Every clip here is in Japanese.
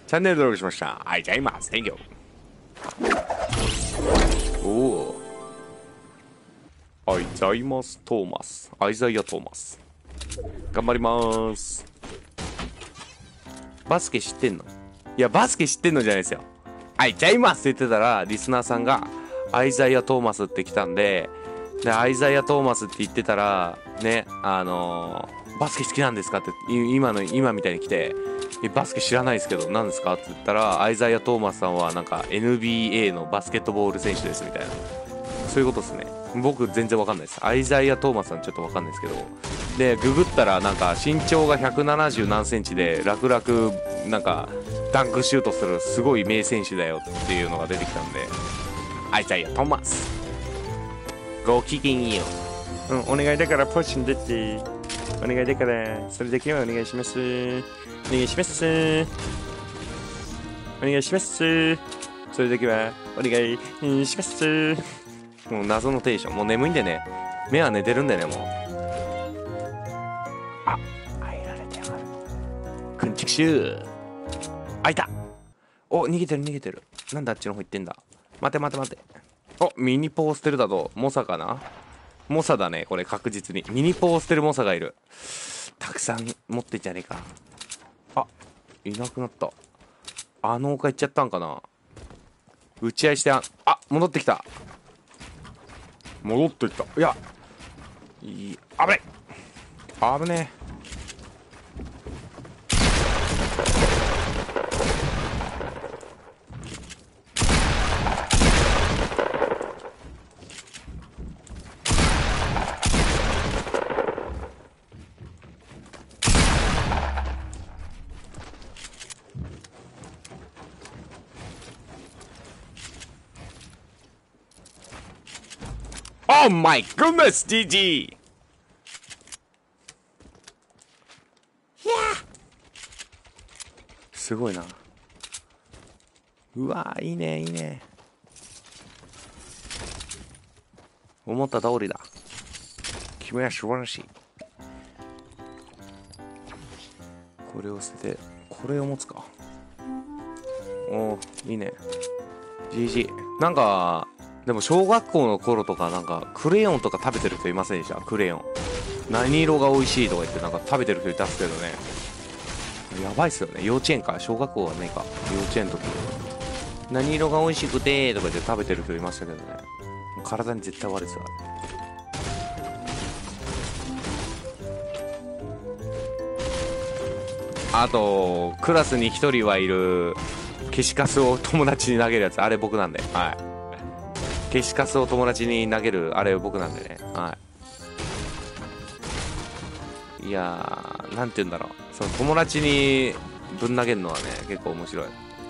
チャンネル登録しました。はい、じゃあいます。Thank you。おお。アイザイマス・トーマス。アイザイア・トーマス。頑張りまーす。バスケ知ってんの？いや、バスケ知ってんのじゃないですよ。はい、じゃあいますって言ってたら、リスナーさんが、アイザイア・トーマスって来たんで、アイザイア・トーマスって言ってたら、ね、バスケ好きなんですかって今みたいに来て、バスケ知らないですけど何ですかって言ったら、アイザイア・トーマスさんはなんか NBA のバスケットボール選手ですみたいな、そういうことですね。僕全然わかんないです。アイザイア・トーマスさんちょっとわかんないですけど、でググったらなんか身長が170何センチで楽々なんかダンクシュートするすごい名選手だよっていうのが出てきたんで、アイザイア・トーマスごきげんよう。お願いだからポッション出て、お願いだからそれだけはお願いします。お願いします。お願いします。それだけはお願いします。もう謎のテンション。もう眠いんでね、目は寝てるんでね、もう。あ、入られてやがる。くんちくしゅう。あ、いた。お、逃げてる逃げてる。なんであっちの方行ってんだ。待て待て待て。お、ミニポーステルだとモサかな。モサだね、これ確実に。ミニポーステルモサがいる。たくさん持ってんじゃねえか。あ、いなくなった。あの丘行っちゃったんかな。打ち合いして戻ってきた。戻ってきた。いや、危ない危ねえ。Oh my goodness, GG! いやすごいな。うわー、いいねいいね。思った通りだ。君は素晴らしい。これを捨ててこれを持つか。おー、いいね。 GG。 なんかでも小学校の頃とかなんかクレヨンとか食べてる人いませんでした？クレヨン何色が美味しいとか言ってなんか食べてる人いたっすけどね。やばいっすよね。幼稚園か小学校はねえか。幼稚園の時何色が美味しくてとか言って食べてる人いましたけどね。体に絶対悪いっすよ。あとクラスに一人はいる消しカスを友達に投げるやつ、あれ僕なんで。はい、消しカスを友達に投げるあれ僕なんでね。はい、いやー、なんて言うんだろう、その友達にぶん投げるのはね結構面白い。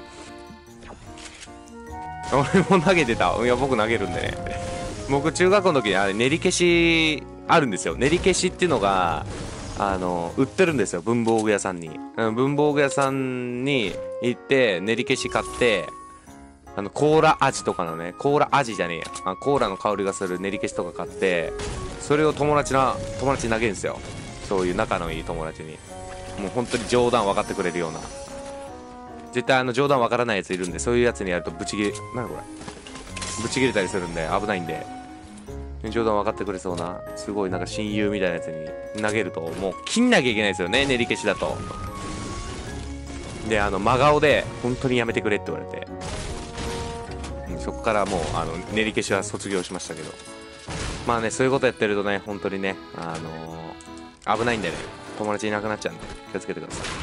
俺も投げてた。いや僕投げるんでね。僕中学校の時にあれ練り消しあるんですよ。練り消しっていうのが売ってるんですよ、文房具屋さんに。文房具屋さんに行って練り消し買って、コーラ味とかのね、コーラ味じゃねえや、コーラの香りがする練り消しとか買って、それを友達に投げるんですよ。そういう仲のいい友達に。もう本当に冗談分かってくれるような。絶対冗談分からないやついるんで、そういうやつにやるとブチ切れ、何これ、ブチ切れたりするんで危ないんで、冗談分かってくれそうなすごいなんか親友みたいなやつに投げるともう切んなきゃいけないですよね、練り消しだと。で真顔で本当にやめてくれって言われて、そこからもう練り消しは卒業しましたけど、まあね、そういうことやってるとね本当にね危ないんでね、友達いなくなっちゃうんで気をつけてください。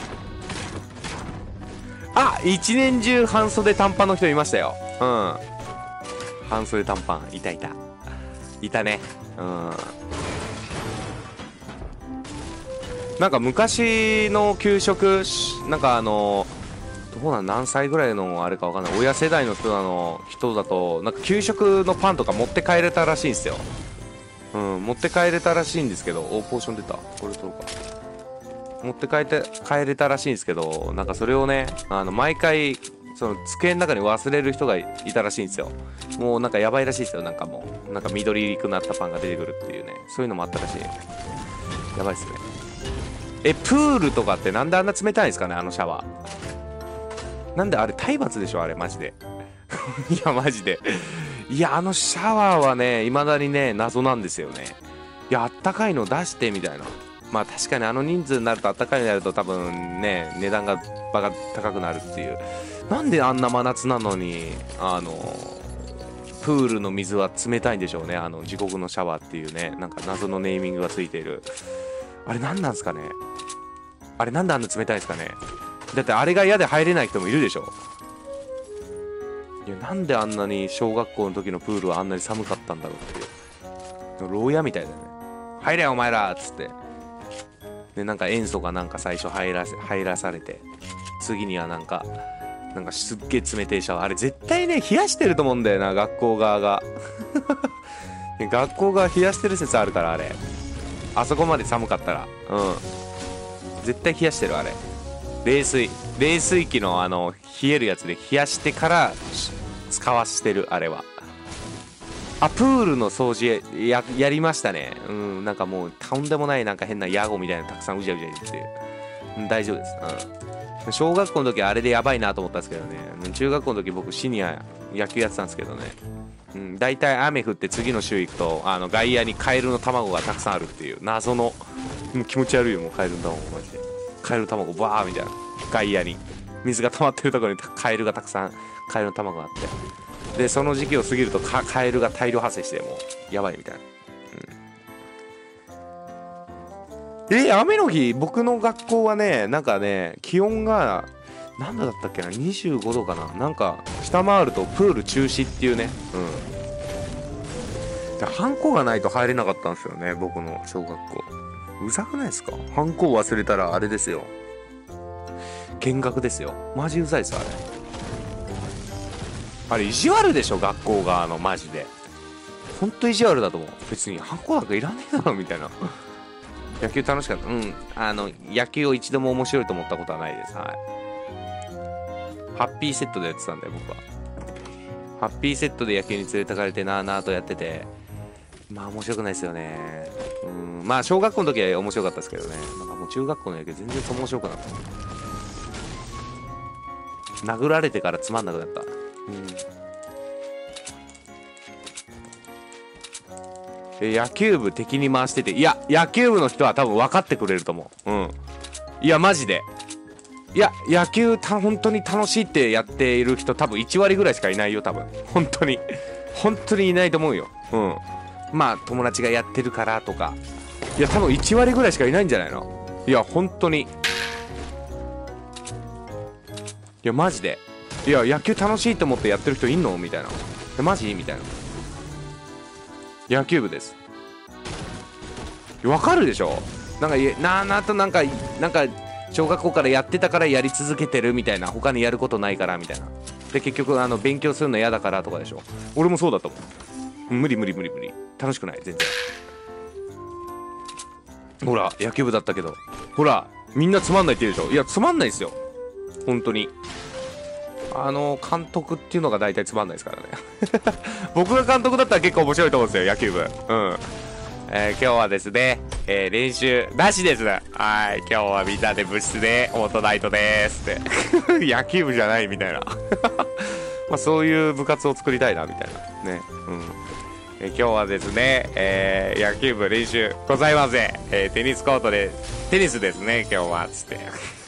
一年中半袖短パンの人いましたよ。半袖短パンいたね。なんか昔の給食なんかどうなん、何歳ぐらいのあれかわかんない、親世代の人だとなんか給食のパンとか持って帰れたらしいんですよ。持って帰れたらしいんですけど、ポーション出た、これ取ろうか。持って帰れたらしいんですけど、なんかそれをね毎回その机の中に忘れる人がいたらしいんですよ。もうなんかやばいらしいですよ。なんかもうなんか緑くなったパンが出てくるっていうね、そういうのもあったらしい。やばいっすね。プールとかってなんであんな冷たいんですかね、シャワなんであれ体罰でしょあれマジで。いやマジで。いやあのシャワーはね未だにね謎なんですよね。いやあったかいの出してみたいな。まあ確かにあの人数になるとあったかいのやると多分ね値段がバカ高くなるっていう。なんであんな真夏なのにプールの水は冷たいんでしょうね。地獄のシャワーっていうねなんか謎のネーミングがついている。あれ何なんですかね。あれなんであんな冷たいんですかね。だってあれが嫌で入れない人もいるでしょ。いやなんであんなに小学校の時のプールはあんなに寒かったんだろうっていう。牢屋みたいだよね。入れよお前らっつって。でなんか塩素がなんか最初入らされて、次にはなんかすっげえ冷てえシャワー。あれ絶対ね冷やしてると思うんだよな学校側が。学校側冷やしてる説あるからあれ。あそこまで寒かったら絶対冷やしてるあれ。冷水器の冷えるやつで冷やしてから使わしてるあれは。あ、プールの掃除やりましたね。なんかもうとんでもないなんか変なヤゴみたいなのたくさんうじゃうじゃいるっていう、大丈夫です。小学校の時あれでやばいなと思ったんですけどね。中学校の時僕シニア野球やってたんですけどね。大体雨降って次の週行くと外野にカエルの卵がたくさんあるっていう謎の、もう気持ち悪いよもうカエルの卵マジで。カエルの卵バーみたいな、外野に水が溜まってるところにカエルがたくさんカエルの卵があって、でその時期を過ぎるとカエルが大量発生してもうやばいみたいな。雨の日僕の学校はねなんかね気温が何度だったっけな、25度かな、なんか下回るとプール中止っていうね。でハンコがないと入れなかったんですよね僕の小学校。うざくないですか。ハンコを忘れたらあれですよ、見学ですよ。マジうざいですあれ。あれ意地悪でしょ学校がマジで。ほんと意地悪だと思う。別にハンコなんかいらねえだろみたいな。野球楽しかった。野球を一度も面白いと思ったことはないです。はい。ハッピーセットでやってたんだよ僕は。ハッピーセットで野球に連れてかれてなーなーとやってて、まあ面白くないですよね。まあ小学校の時は面白かったですけどね。なんかもう中学校の野球全然面白くなかった。殴られてからつまんなくなった。野球部敵に回してて、いや野球部の人は多分分かってくれると思う。いやマジで、いや野球本当に楽しいってやっている人多分1割ぐらいしかいないよ多分。本当にいないと思うよ。まあ友達がやってるからとか、いや多分1割ぐらいしかいないんじゃないの。いや本当に、いやマジで、いや野球楽しいと思ってやってる人いんのみたいな。マジみたいな。野球部です。わかるでしょ。なんか小学校からやってたからやり続けてるみたいな、他にやることないからみたいな。で結局勉強するの嫌だからとかでしょ。俺もそうだと思う。無理楽しくない全然。ほら野球部だったけど、ほらみんなつまんないって言うでしょ。いやつまんないですよ本当に。監督っていうのが大体つまんないですからね。僕が監督だったら結構面白いと思うんですよ野球部。今日はですね、練習なしです。はい、今日はみんなで部室でオートナイトですって野球部じゃないみたいな。まあそういう部活を作りたいなみたいなね。今日はですね、野球部練習ございません。テニスコートでテニスですね今日はつって。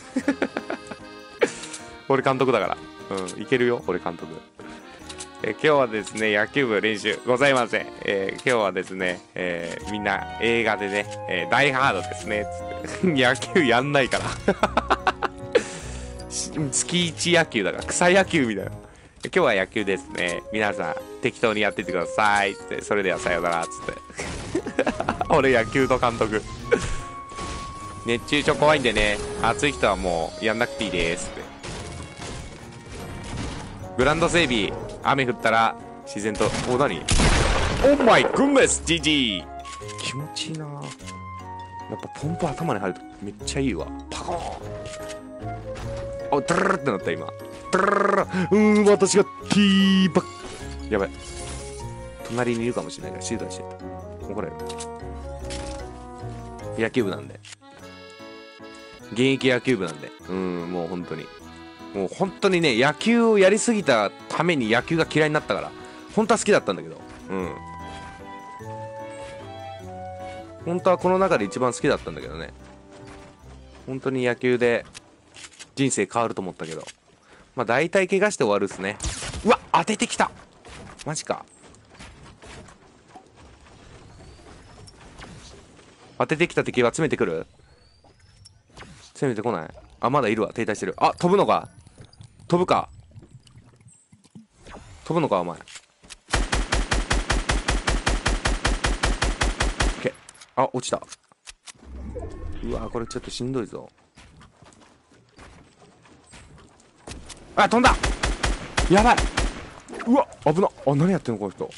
俺監督だからいけるよ俺監督。今日はですね野球部練習ございません。今日はですね、みんな映画でね、ダイハードですねつって野球やんないから。月一野球だから草野球みたいな。今日は野球ですね、皆さん適当にやってってくださいつって、それではさよならつって。俺野球と監督。熱中症怖いんでね、暑い人はもうやんなくていいですって。グラウンド整備雨降ったら自然と、お何、オーマイグッネス GG 気持ちいいな。やっぱポンプ頭に入るとめっちゃいいわ。パコーン、おドゥルルってなった今。ドゥルルルル、私がティーバック。やばい隣にいるかもしれないから静かにしてた。怒られる。野球部なんで、現役野球部なんで、もう本当にもう本当にね、野球をやりすぎたために野球が嫌いになったから。本当は好きだったんだけど。うん。本当はこの中で一番好きだったんだけどね。本当に野球で人生変わると思ったけど。まあ大体怪我して終わるっすね。うわ、当ててきた。マジか。当ててきた敵は詰めてくる？攻めてこない？あ、まだいるわ。停滞してる。あ、飛ぶのか？飛ぶか？飛ぶのかお前。け、あ、落ちた。うわ、これちょっとしんどいぞ。あ、飛んだ。やばい。うわ、危な。あ、何やってんのこの人。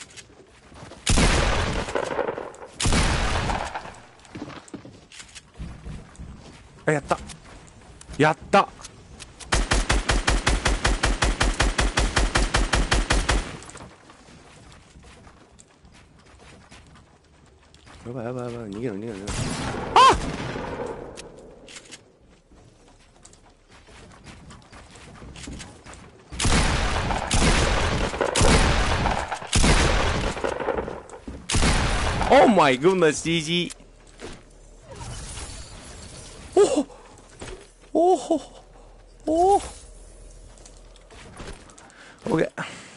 あ、やった。やった。やばいやばいやばい。逃げろ逃げろ逃げろ。あっ、Oh my goodness, GG. おおおお OK。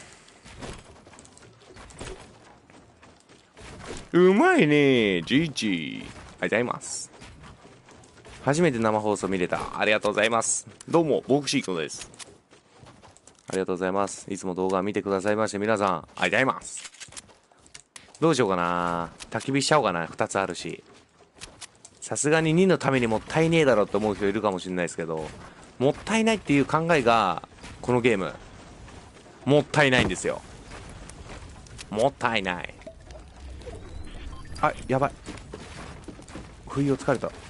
うまいね GG。 ありがとうございます。初めて生放送見れた。ありがとうございます。どうもボクシー君です。ありがとうございます。いつも動画見てくださいまして皆さんありがとうございます。どうしようかな。焚き火しちゃおうかな。2つあるし、さすがに2のためにもったいねえだろって思う人いるかもしれないですけど、もったいないっていう考えがこのゲームもったいないんですよ。もったいない。あ、やばい。不意をつかれた。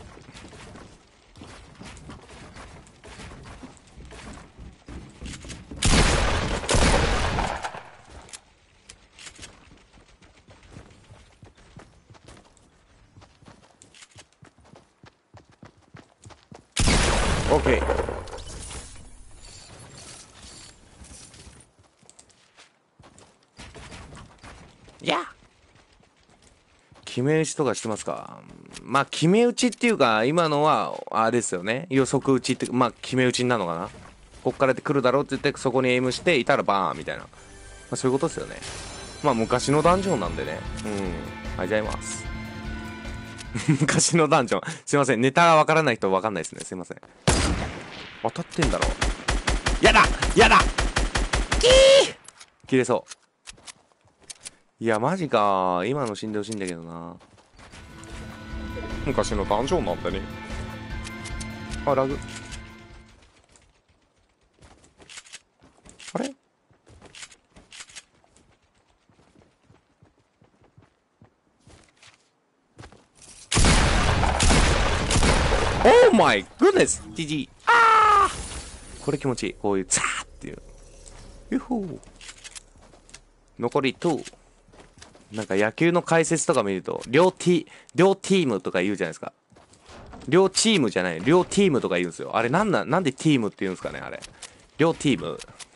オッケー。いや、決め打ちとかしてますか？まあ決め打ちっていうか、今のはあれですよね、予測打ちって、まあ決め打ちになるのかな。こっからで来るだろうって言ってそこにエイムしていたらバーンみたいな、まあ、そういうことですよね。まあ昔のダンジョンなんでね。うん、ありがとうございます。昔のダンジョン、すいません、ネタがわからない人はわかんないですね、すいません。当たってんだろ。やだやだ、キー切れそう。いやマジか、今の死んでほしいんだけどな。昔のダンジョンなんだね。あ、ラグ。あれ、オーマイグッネス GG。 あー、これ気持ちいい。こういうザーっていう。ユホー。残り2。なんか野球の解説とか見ると両チームとか言うじゃないですか。両チームじゃない、両チームとか言うんですよ。あれなんでチームって言うんですかね。あれ両チーム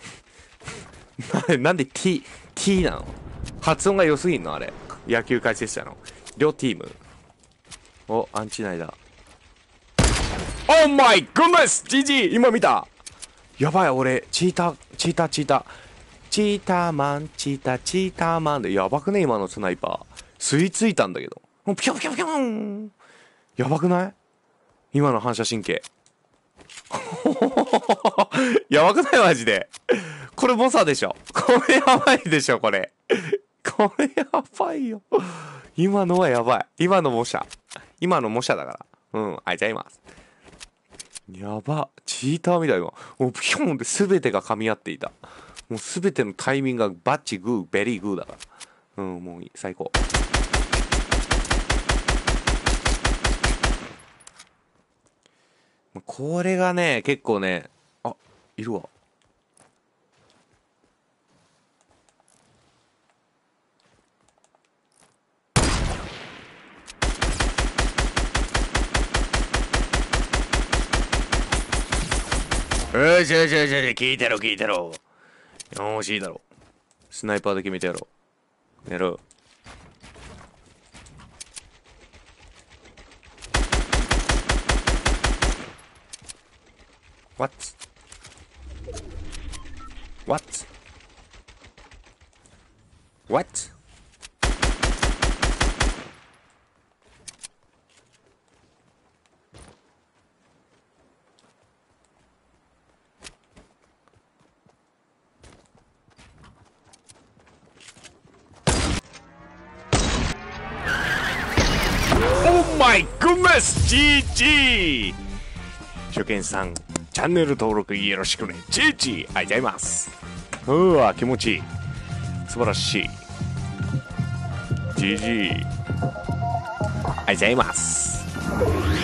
なんで T なの。発音が良すぎんのあれ、野球解説者の。両チーム。お、アンチ内だ。オーマイグッネス GG。 今見た。やばい、俺チーターマンで、やばくね今のスナイパー。吸い付いたんだけど。もうピョンピョンピョン。やばくない、今の反射神経。やばくないマジで。これ猛者でしょ。これやばいでしょ、これ。これやばいよ。今のはやばい。今の模写だから。うん、あいちゃいます。やば。チーターみたいな。もうピョンって全てが噛み合っていた。もう全てのタイミングがバッチグー、ベリーグーだから。うん、もう最高。これがね、結構ね、あ、いるわ。 よしよしよしよし、聞いてろ聞いてろ。よーし、いいだろ。スナイパーで決めてやろう。やろう。What? What? What? Oh my goodness! GG! 初見さん、チャンネル登録よろしくね。GG! ありがとうございます。うわ、気持ちいい。素晴らしい。GG! ありがとうございます。